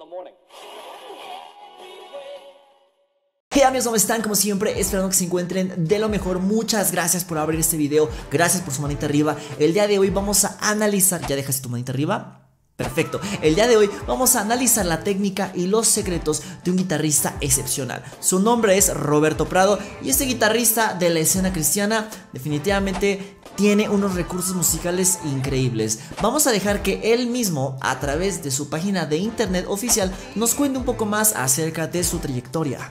Hey amigos, ¿cómo están? Como siempre, esperando que se encuentren de lo mejor. Muchas gracias por abrir este video, gracias por su manita arriba. El día de hoy vamos a analizar... ¿Ya dejaste tu manita arriba? Perfecto, el día de hoy vamos a analizar la técnica y los secretos de un guitarrista excepcional. Su nombre es Roberto Prado y este guitarrista de la escena cristiana definitivamente tiene unos recursos musicales increíbles. Vamos a dejar que él mismo, a través de su página de internet oficial, nos cuente un poco más acerca de su trayectoria.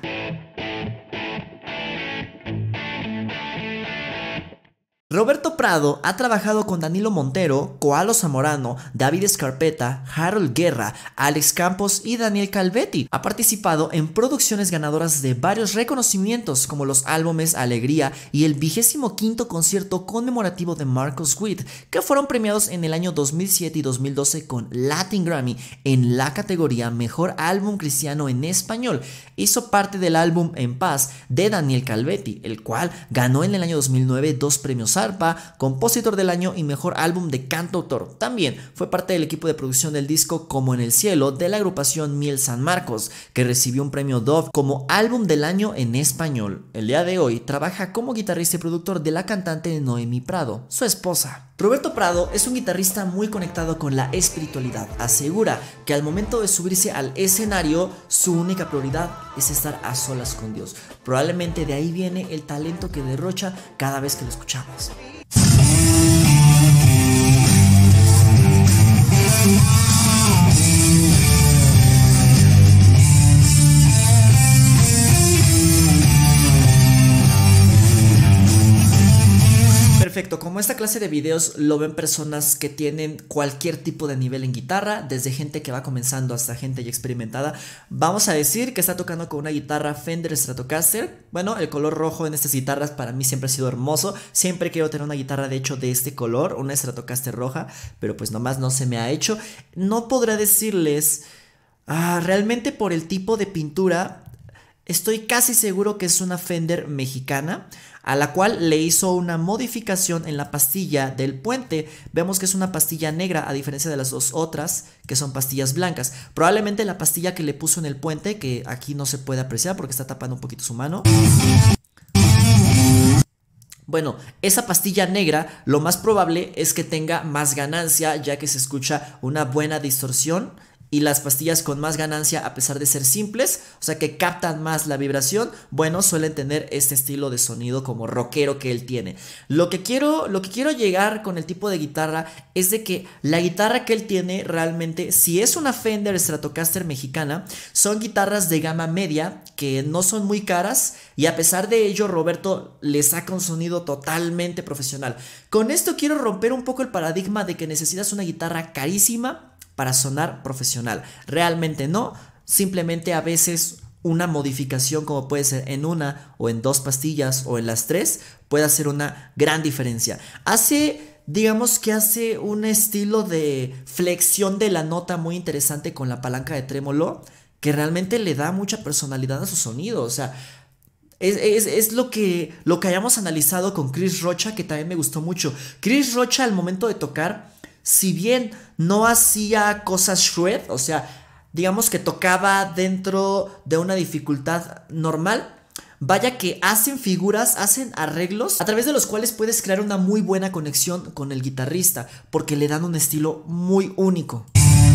Roberto Prado ha trabajado con Danilo Montero, Koalo Zamorano, David Scarpetta, Harold Guerra, Alex Campos y Daniel Calvetti. Ha participado en producciones ganadoras de varios reconocimientos como los álbumes Alegría y el 25º concierto conmemorativo de Marcos Witt, que fueron premiados en el año 2007 y 2012 con Latin Grammy en la categoría Mejor Álbum Cristiano en Español. Hizo parte del álbum En Paz de Daniel Calvetti, el cual ganó en el año 2009 dos premios ARPA, Compositor del Año y Mejor Álbum de Cantautor. También fue parte del equipo de producción del disco Como en el Cielo de la agrupación Miel San Marcos, que recibió un premio Dove como Álbum del Año en Español. El día de hoy trabaja como guitarrista y productor de la cantante Noemi Prado, su esposa. Roberto Prado es un guitarrista muy conectado con la espiritualidad. Asegura que al momento de subirse al escenario, su única prioridad es estar a solas con Dios. Probablemente de ahí viene el talento que derrocha cada vez que lo escuchamos. Perfecto, como esta clase de videos lo ven personas que tienen cualquier tipo de nivel en guitarra, desde gente que va comenzando hasta gente ya experimentada. Vamos a decir que está tocando con una guitarra Fender Stratocaster. Bueno, el color rojo en estas guitarras para mí siempre ha sido hermoso. Siempre quiero tener una guitarra de hecho de este color, una Stratocaster roja, pero pues nomás no se me ha hecho. No podré decirles realmente por el tipo de pintura. Estoy casi seguro que es una Fender mexicana, a la cual le hizo una modificación en la pastilla del puente. Vemos que es una pastilla negra a diferencia de las dos otras que son pastillas blancas. Probablemente la pastilla que le puso en el puente, que aquí no se puede apreciar porque está tapando un poquito su mano. Bueno, esa pastilla negra lo más probable es que tenga más ganancia, ya que se escucha una buena distorsión. Y las pastillas con más ganancia, a pesar de ser simples, o sea que captan más la vibración, bueno, suelen tener este estilo de sonido como rockero que él tiene. Lo que quiero llegar con el tipo de guitarra es de que la guitarra que él tiene realmente, si es una Fender Stratocaster mexicana, son guitarras de gama media que no son muy caras y a pesar de ello Roberto le saca un sonido totalmente profesional. Con esto quiero romper un poco el paradigma de que necesitas una guitarra carísima para sonar profesional. Realmente no, simplemente a veces una modificación como puede ser en una o en dos pastillas o en las tres puede hacer una gran diferencia. Digamos que hace un estilo de flexión de la nota muy interesante con la palanca de trémolo que realmente le da mucha personalidad a su sonido. O sea, es lo que hayamos analizado con Chris Rocha, que también me gustó mucho. Chris Rocha al momento de tocar, si bien no hacía cosas shred, o sea, digamos que tocaba dentro de una dificultad normal, vaya que hacen figuras, hacen arreglos a través de los cuales puedes crear una muy buena conexión con el guitarrista, porque le dan un estilo muy único.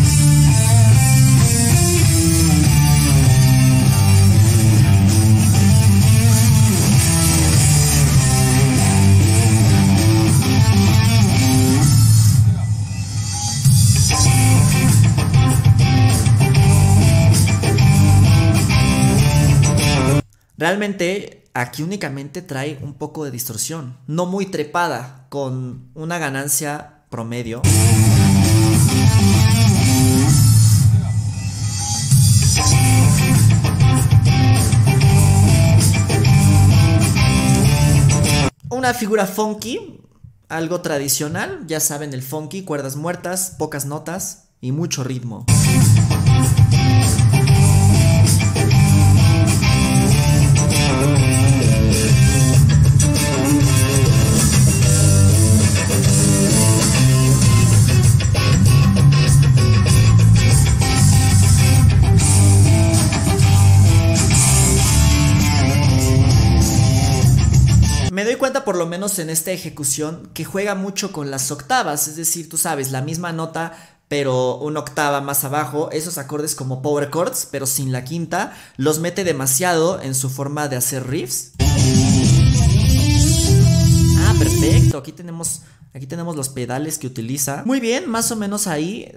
Realmente aquí únicamente trae un poco de distorsión, no muy trepada, con una ganancia promedio. Una figura funky, algo tradicional, ya saben el funky, cuerdas muertas, pocas notas y mucho ritmo. cuenta, por lo menos en esta ejecución, que juega mucho con las octavas, es decir, tú sabes, la misma nota pero una octava más abajo, esos acordes como power chords, pero sin la quinta, los mete demasiado en su forma de hacer riffs. Ah, perfecto, aquí tenemos los pedales que utiliza. Muy bien, más o menos ahí.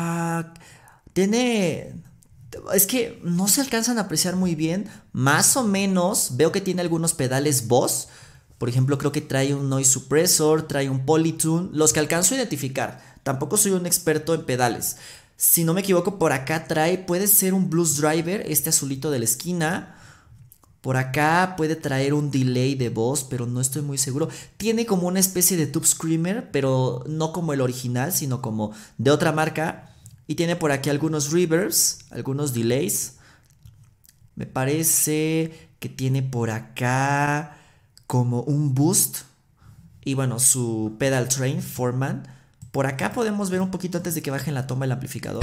Es que no se alcanzan a apreciar muy bien. Más o menos, veo que tiene algunos pedales Boss. Por ejemplo, creo que trae un Noise Suppressor, trae un Polytune, los que alcanzo a identificar. Tampoco soy un experto en pedales. Si no me equivoco, por acá puede ser un Blues Driver, este azulito de la esquina. Por acá puede traer un delay de voz, pero no estoy muy seguro. Tiene como una especie de Tube Screamer, pero no como el original, sino como de otra marca. Y tiene por aquí algunos reverbs, algunos delays. Me parece que tiene por acá como un boost. Y bueno, su pedal train, Foreman. Por acá podemos ver un poquito antes de que baje en la toma el amplificador.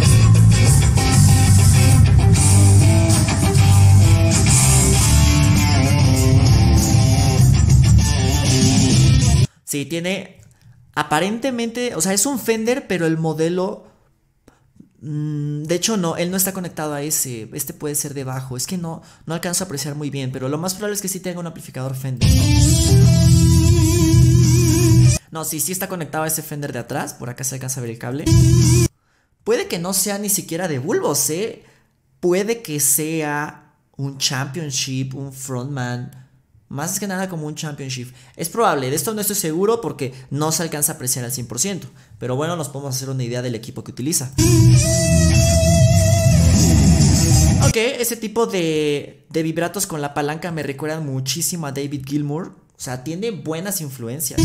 Sí, tiene aparentemente, o sea, es un Fender, pero el modelo... de hecho no, él no está conectado a ese. Este puede ser debajo. Es que no alcanzo a apreciar muy bien, pero lo más probable es que sí tenga un amplificador Fender. No, sí está conectado a ese Fender de atrás. Por acá se alcanza a ver el cable. Puede que no sea ni siquiera de bulbos, ¿eh? Puede que sea un Championship, un Frontman. Más que nada como un Championship. Es probable, de esto no estoy seguro porque no se alcanza a apreciar al 100%. Pero bueno, nos podemos hacer una idea del equipo que utiliza. Ok, ese tipo de vibratos con la palanca me recuerdan muchísimo a David Gilmour. O sea, tiene buenas influencias.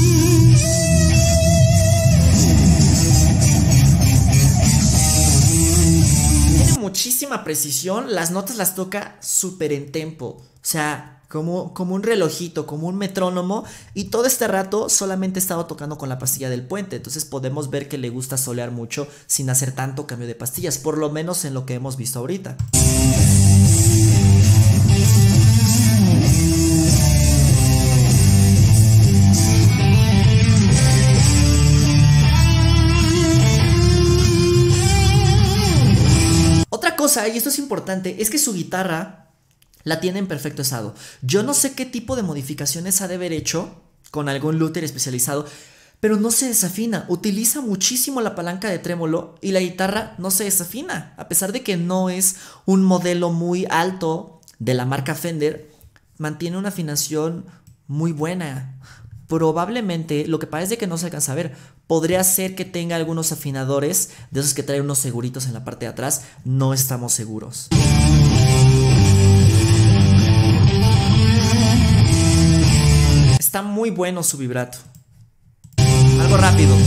Tiene muchísima precisión. Las notas las toca súper en tempo. O sea, como un relojito, como un metrónomo. Y todo este rato solamente he estado tocando con la pastilla del puente. Entonces podemos ver que le gusta solear mucho sin hacer tanto cambio de pastillas. Por lo menos en lo que hemos visto ahorita. Otra cosa, y esto es importante, es que su guitarra la tiene en perfecto estado. Yo no sé qué tipo de modificaciones ha de haber hecho con algún luthier especializado, pero no se desafina. Utiliza muchísimo la palanca de trémolo y la guitarra no se desafina. A pesar de que no es un modelo muy alto de la marca Fender, mantiene una afinación muy buena. Probablemente, lo que pasa es de que no se alcanza a ver. Podría ser que tenga algunos afinadores, de esos que traen unos seguritos en la parte de atrás. No estamos seguros. Está muy bueno su vibrato. Algo rápido.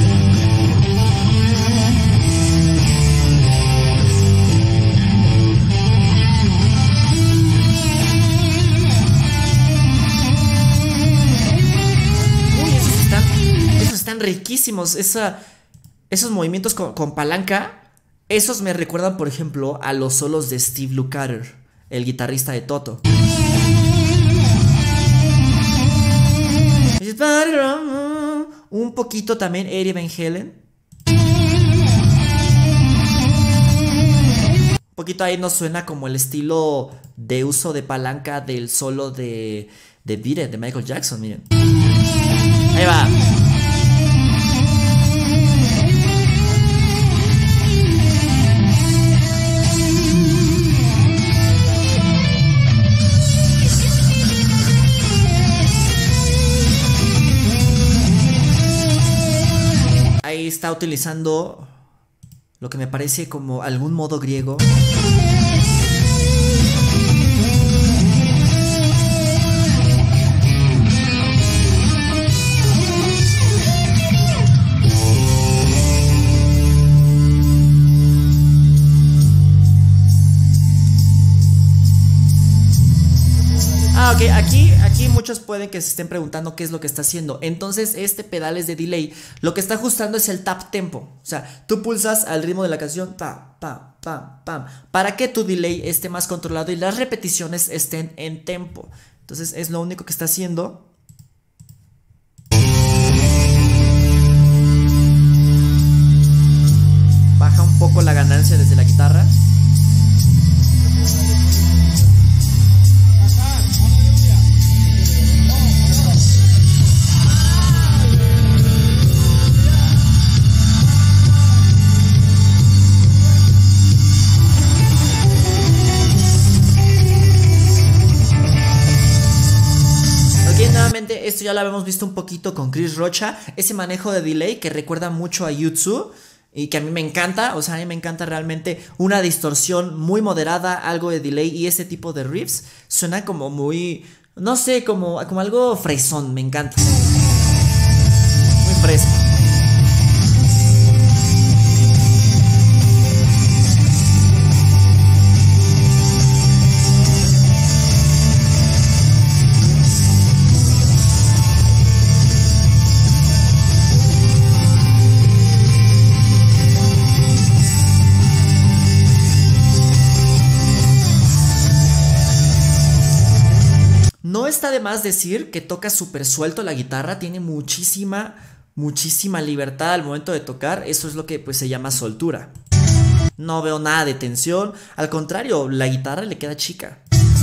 Están riquísimos. Esos movimientos con palanca, esos me recuerdan, por ejemplo, a los solos de Steve Lukather, el guitarrista de Toto. Un poquito también Eddie Van Halen. Un poquito ahí nos suena como el estilo de uso de palanca del solo de Beat It, de Michael Jackson, miren. Ahí va. Ahí está utilizando lo que me parece como algún modo griego. Ok, aquí muchos pueden que se estén preguntando qué es lo que está haciendo. Entonces este pedal es de delay. Lo que está ajustando es el tap tempo. O sea, tú pulsas al ritmo de la canción pam, pam, pam, pam, para que tu delay esté más controlado y las repeticiones estén en tempo. Entonces es lo único que está haciendo. Baja un poco la ganancia desde la guitarra. Nuevamente, esto ya lo habíamos visto un poquito con Chris Rocha, ese manejo de delay que recuerda mucho a U2 y que a mí me encanta, o sea, a mí me encanta realmente una distorsión muy moderada, algo de delay y ese tipo de riffs suena como muy, no sé, como algo fresón, me encanta, muy fresco. No está de más decir que toca súper suelto la guitarra, tiene muchísima libertad al momento de tocar, eso es lo que pues se llama soltura. No veo nada de tensión, al contrario, la guitarra le queda chica.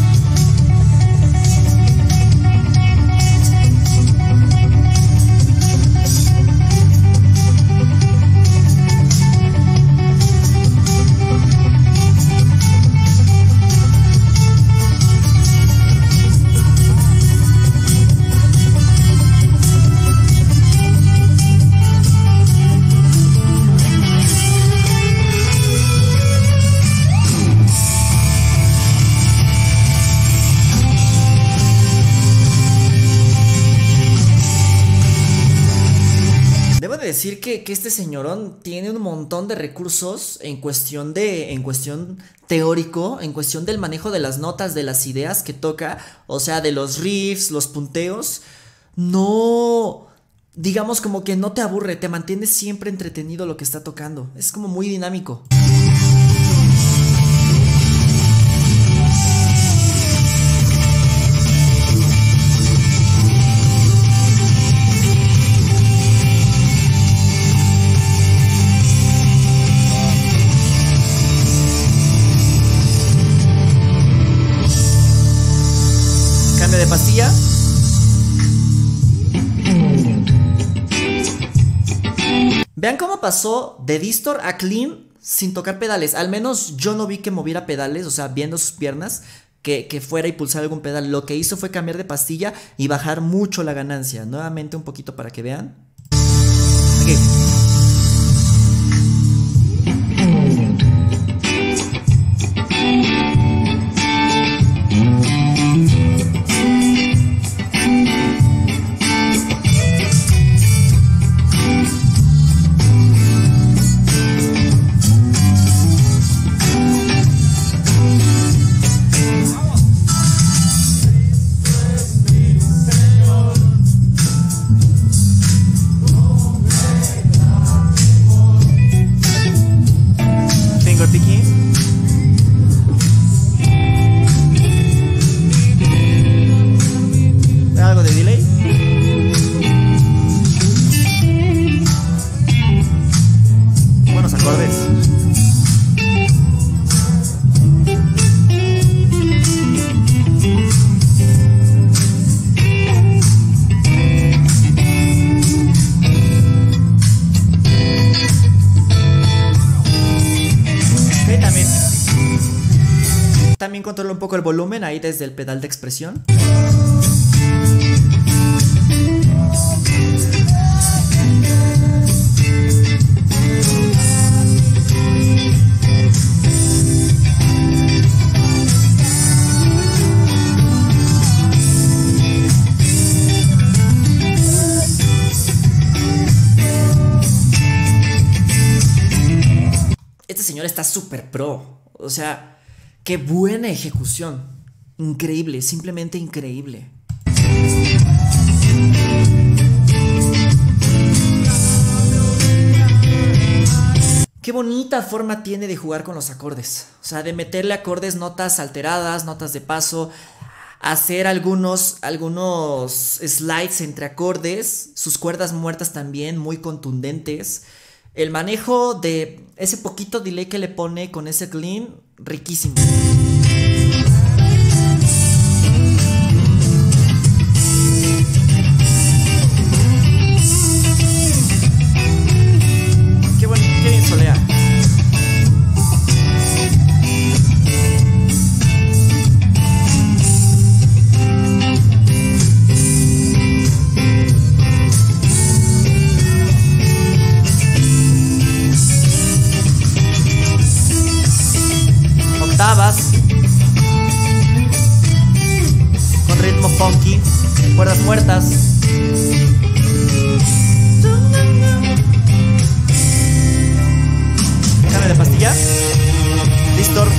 Decir que este señorón tiene un montón de recursos en cuestión teórico, en cuestión del manejo de las notas, de las ideas que toca, o sea, de los riffs, los punteos. No, digamos como que no te aburre, te mantiene siempre entretenido lo que está tocando. Es como muy dinámico. De pastilla. Vean cómo pasó de distor a clean sin tocar pedales. Al menos yo no vi que moviera pedales, o sea, viendo sus piernas, que fuera y pulsar algún pedal. Lo que hizo fue cambiar de pastilla y bajar mucho la ganancia. Nuevamente un poquito para que vean. Aquí. Algo de delay. Buenos acordes. También controla un poco el volumen ahí desde el pedal de expresión. Este señor está súper pro, o sea, qué buena ejecución, increíble, simplemente increíble. Qué bonita forma tiene de jugar con los acordes, o sea, de meterle acordes, notas alteradas, notas de paso, hacer algunos slides entre acordes, sus cuerdas muertas también muy contundentes. El manejo de ese poquito delay que le pone con ese clean, riquísimo. Qué bueno, qué bien solea. Octavas con ritmo funky, cuerdas muertas. Cambio de pastilla. Distor.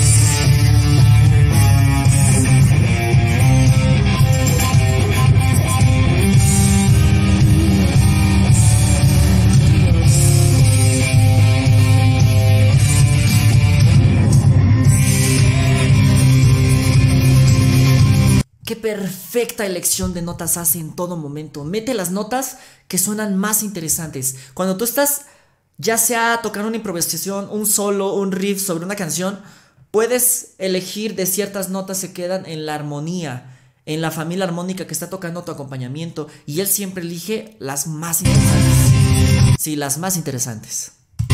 Qué perfecta elección de notas hace en todo momento. Mete las notas que suenan más interesantes. Cuando tú estás, ya sea tocando una improvisación, un solo, un riff sobre una canción, puedes elegir de ciertas notas que quedan en la armonía, en la familia armónica que está tocando tu acompañamiento. Y él siempre elige las más interesantes. Sí, las más interesantes.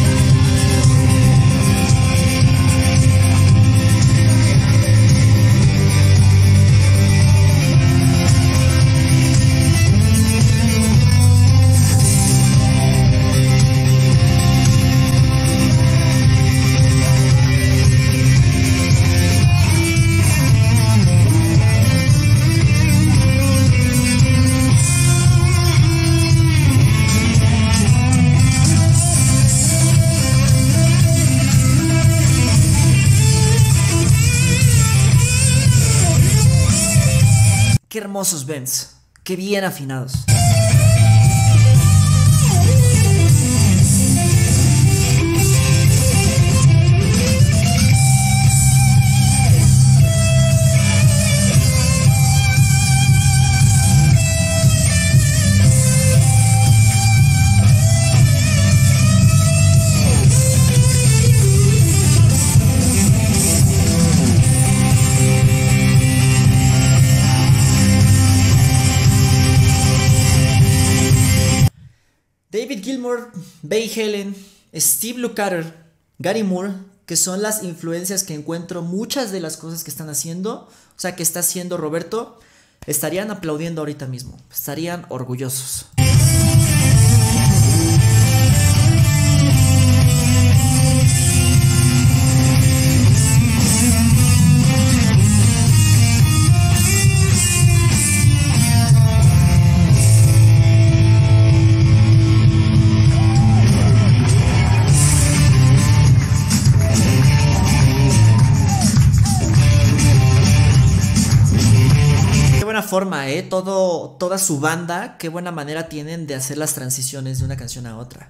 Qué hermosos bends, qué bien afinados. David Gilmour, Van Halen, Steve Lukather, Gary Moore, que son las influencias que encuentro muchas de las cosas que están haciendo, o sea, que está haciendo Roberto, estarían aplaudiendo ahorita mismo, estarían orgullosos. Forma, toda su banda, qué buena manera tienen de hacer las transiciones de una canción a otra.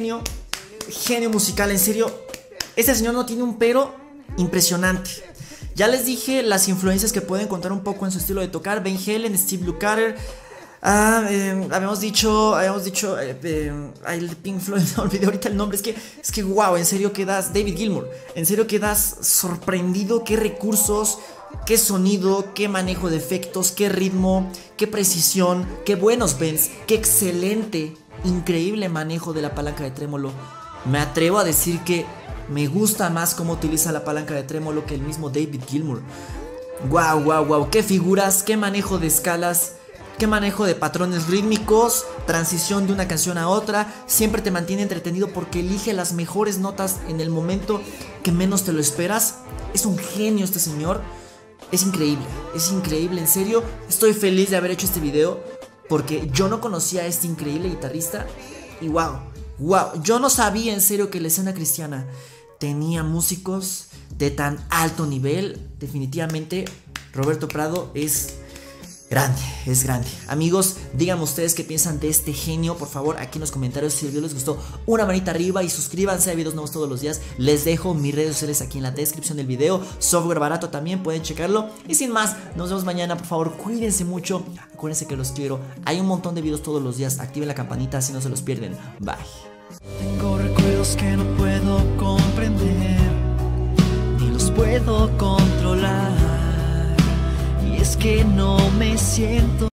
Genio musical, en serio. Este señor no tiene un pero impresionante. Ya les dije las influencias que pueden encontrar un poco en su estilo de tocar. Van Halen, Steve Lukather. Habíamos dicho el Pink Floyd, me olvidé ahorita el nombre. Es que wow, en serio quedas, David Gilmour, en serio quedas sorprendido. Qué recursos, qué sonido, qué manejo de efectos, qué ritmo, qué precisión, qué buenos bends, qué excelente, increíble manejo de la palanca de trémolo. Me atrevo a decir que me gusta más cómo utiliza la palanca de trémolo que el mismo David Gilmour. Wow, wow, wow, qué figuras, qué manejo de escalas, qué manejo de patrones rítmicos, transición de una canción a otra. Siempre te mantiene entretenido porque elige las mejores notas en el momento que menos te lo esperas. Es un genio este señor. Es increíble, en serio. Estoy feliz de haber hecho este video porque yo no conocía a este increíble guitarrista. Y wow, yo no sabía en serio que la escena cristiana tenía músicos de tan alto nivel. Definitivamente Roberto Prado es grande. Amigos, díganme ustedes qué piensan de este genio. Por favor, aquí en los comentarios. Si el video les gustó, una manita arriba y suscríbanse a videos nuevos todos los días. Les dejo mis redes sociales aquí en la descripción del video. Software barato también, pueden checarlo. Y sin más, nos vemos mañana. Por favor, cuídense mucho. Acuérdense que los quiero. Hay un montón de videos todos los días. Activen la campanita si no se los pierden. Bye. Tengo recuerdos que no puedo comprender, ni los puedo controlar. Y es que no me siento